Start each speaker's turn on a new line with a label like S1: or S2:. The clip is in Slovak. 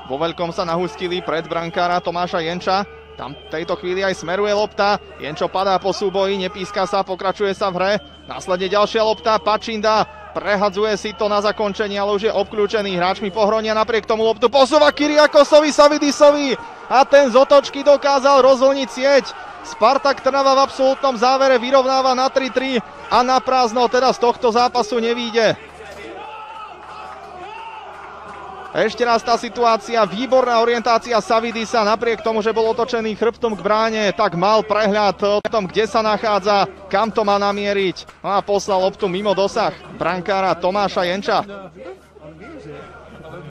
S1: Vo veľkom sa nahustili pred brankára Tomáša Jenča. Tam v tejto chvíli aj smeruje lopta. Jenčo padá po súboji, nepíska sa, pokračuje sa v hre. Následne ďalšia lopta, Pačinda prehadzuje si to na zakončenie, ale už je obklúčený. Hráčmi pohronia, napriek tomu loptu posúva Kyriakosovi Savidisovi a ten z otočky dokázal rozvlniť sieť. Spartak Trnava v absolútnom závere vyrovnáva na 3-3 a na prázdno teda z tohto zápasu nevíde. Ešte raz tá situácia, výborná orientácia Savidisa, napriek tomu, že bol otočený chrbtom k bráne, tak mal prehľad o tom, kde sa nachádza, kam to má namieriť. No a poslal loptu mimo dosah brankára Tomáša Jenča.